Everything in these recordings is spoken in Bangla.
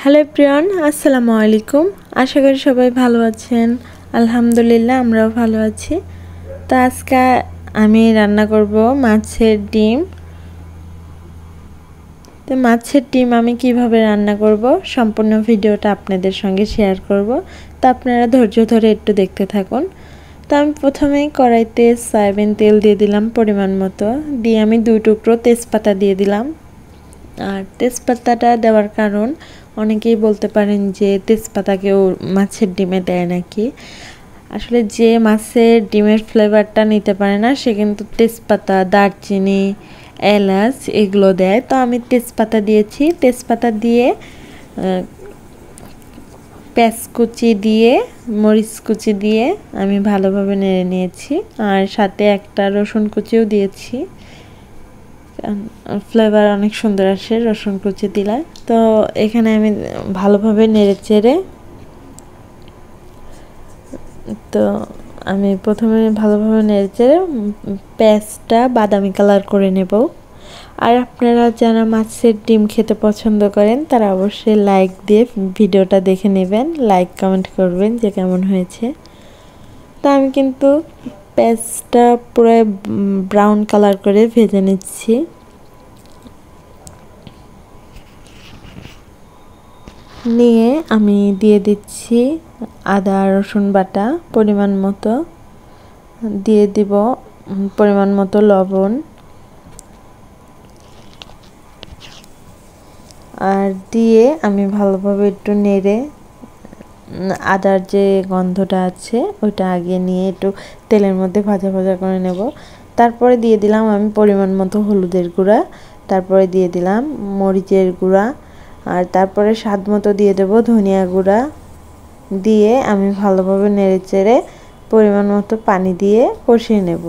হ্যালো এভরিওয়ান, আসসালামু আলাইকুম। আশা করি সবাই ভালো আছেন। আলহামদুলিল্লাহ আমরাও ভালো আছি। তো আজকে আমি রান্না করব মাছের ডিম। তো মাছের ডিম আমি কিভাবে রান্না করব সম্পূর্ণ ভিডিওটা আপনাদের সঙ্গে শেয়ার করব। তো আপনারা ধৈর্য ধরে একটু দেখতে থাকুন। তো আমি প্রথমেই কড়াইতে সয়াবিন তেল দিয়ে দিলাম পরিমাণ মতো, দিয়ে আমি 2 টুকরো তেজপাতা দিয়ে দিলাম। আর তেজপাতাটা দেওয়ার কারণ অনেকেই বলতে পারেন যে তেজপাতা কেউ মাছের ডিমে দেয় নাকি। আসলে যে মাছের ডিমের ফ্লেভারটা নিতে পারে না সে কিন্তু তেজপাতা, দারচিনি, এলাচ এগুলো দেয়। তো আমি তেজপাতা দিয়েছি। তেজপাতা দিয়ে পেঁয়াজ কুচি দিয়ে মরিচ কুচি দিয়ে আমি ভালোভাবে নেড়ে নিয়েছি। আর সাথে একটা রসুন কুচিও দিয়েছি, ফ্লেভার অনেক সুন্দর আসে রসুন কুচি দিলে। তো এখানে আমি ভালোভাবে নেড়ে চেড়ে আমি প্রথমে ভালোভাবে নেড়ে চেড়ে পেঁয়াজটা বাদামি কালার করে নেব। আর আপনারা যারা মাছের ডিম খেতে পছন্দ করেন তারা অবশ্যই লাইক দিয়ে ভিডিওটা দেখে নেবেন, লাইক কমেন্ট করবেন যে কেমন হয়েছে। তো আমি কিন্তু পেঁয়াজটা পুরো ব্রাউন কালার করে ভেজে নিচ্ছি। নিয়ে আমি দিয়ে দিচ্ছি আদা রসুন বাটা পরিমাণ মতো, দিয়ে দিব পরিমাণ মতো লবণ, আর দিয়ে আমি ভালোভাবে একটু নেড়ে আদার যে গন্ধটা আছে ওইটা আগে নিয়ে একটু তেলের মধ্যে ভাজা ভাজা করে নেব। তারপরে দিয়ে দিলাম আমি পরিমাণ মতো হলুদের গুঁড়া, তারপরে দিয়ে দিলাম মরিচের গুঁড়া, আর তারপরে স্বাদ মতো দিয়ে দেব ধনিয়া গুঁড়া। দিয়ে আমি ভালোভাবে নেড়ে চেড়ে পরিমাণ মতো পানি দিয়ে কষিয়ে নেব।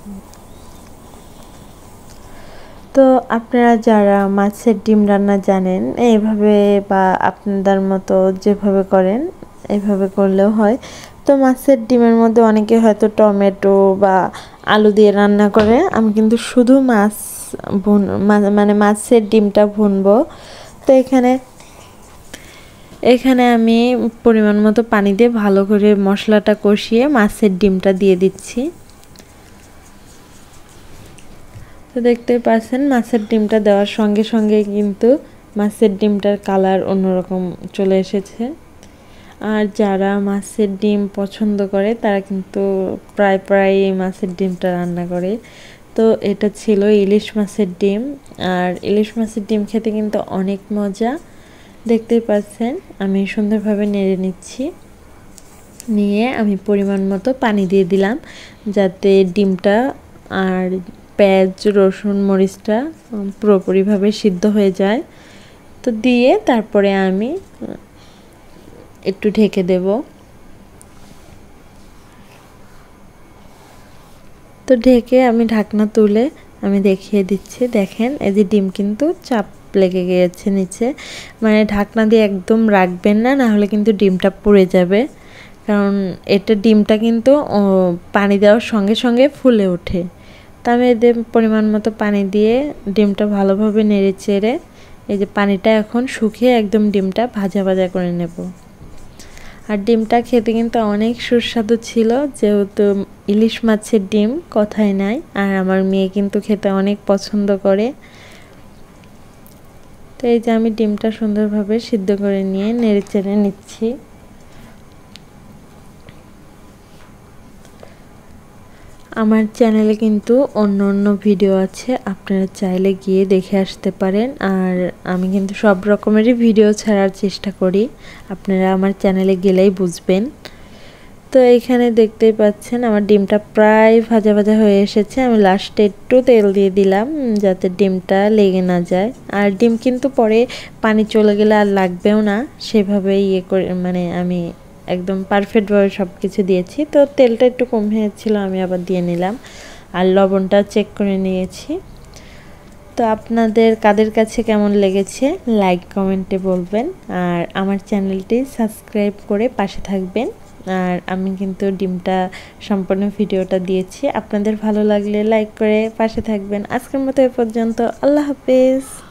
তো আপনারা যারা মাছের ডিম রান্না জানেন এইভাবে বা আপনাদের মতো যেভাবে করেন এইভাবে করলেও হয়। তো মাছের ডিমের মধ্যে অনেকে হয়তো টমেটো বা আলু দিয়ে রান্না করে, আমি কিন্তু শুধু মানে মাছের ডিমটা ভুনবো। তো এখানে আমি পরিমাণ মতো পানি দিয়ে ভালো করে মশলাটা কষিয়ে মাছের ডিমটা দিয়ে দিচ্ছি। তো দেখতে পাচ্ছেন মাছের ডিমটা দেওয়ার সঙ্গে সঙ্গে কিন্তু মাছের ডিমটার কালার অন্যরকম চলে এসেছে। আর যারা মাছের ডিম পছন্দ করে তারা কিন্তু প্রায় এই মাছের ডিমটা রান্না করে। তো এটা ছিল ইলিশ মাছের ডিম। আর ইলিশ মাছের ডিম খেতে কিন্তু অনেক মজা। দেখতেই পাচ্ছেন আমি সুন্দরভাবে নেড়ে নিচ্ছি। নিয়ে আমি পরিমাণ মতো পানি দিয়ে দিলাম যাতে ডিমটা আর পেঁয়াজ রসুন মরিচটা পুরোপুরিভাবে সিদ্ধ হয়ে যায়। তো দিয়ে তারপরে আমি একটু ঢেকে দেব। তো ঢেকে আমি ঢাকনা তুলে আমি দেখিয়ে দিচ্ছি। দেখেন এই যে ডিম কিন্তু চাপ লেগে গিয়েছে নিচে, মানে ঢাকনা দিয়ে একদম রাখবেন না, নাহলে কিন্তু ডিমটা পুড়ে যাবে। কারণ এটা ডিমটা কিন্তু পানি দেওয়ার সঙ্গে সঙ্গে ফুলে ওঠে। তা আমি এদের পরিমাণ মতো পানি দিয়ে ডিমটা ভালোভাবে নেড়ে চেড়ে এই যে পানিটা এখন শুকিয়ে একদম ডিমটা ভাজা ভাজা করে নেব। আর ডিমটা খেতে কিন্তু অনেক সুস্বাদু ছিল, যেহেতু ইলিশ মাছের ডিম কথাই নাই। আর আমার মেয়ে কিন্তু খেতে অনেক পছন্দ করে। তো এই যে আমি ডিমটা সুন্দরভাবে সিদ্ধ করে নিয়ে নেড়ে চেড়ে নিচ্ছি। আমার চ্যানেলে কিন্তু অন্য ভিডিও আছে, আপনারা চাইলে গিয়ে দেখে আসতে পারেন। আর আমি কিন্তু সব রকমেরই ভিডিও ছাড়ার চেষ্টা করি, আপনারা আমার চ্যানেলে গেলেই বুঝবেন। তো এইখানে দেখতেই পাচ্ছেন আমার ডিমটা প্রায় ভাজা ভাজা হয়ে এসেছে। আমি লাস্টে একটু তেল দিয়ে দিলাম যাতে ডিমটা লেগে না যায়। আর ডিম কিন্তু পরে পানি চলে গেলে আর লাগবেও না, সেভাবে ইয়ে করে মানে আমি একদম পারফেক্টভাবে সব কিছু দিয়েছি। তো তেলটা একটু কম হয়েছিল, আমি আবার দিয়ে নিলাম। আর লবণটা চেক করে নিয়েছি। তো আপনাদের কাদের কাছে কেমন লেগেছে লাইক কমেন্টে বলবেন। আর আমার চ্যানেলটি সাবস্ক্রাইব করে পাশে থাকবেন। আর আমি কিন্তু ডিমটা সম্পূর্ণ ভিডিওটা দিয়েছি, আপনাদের ভালো লাগলে লাইক করে পাশে থাকবেন। আজকের মতো এ পর্যন্ত, আল্লাহ হাফেজ।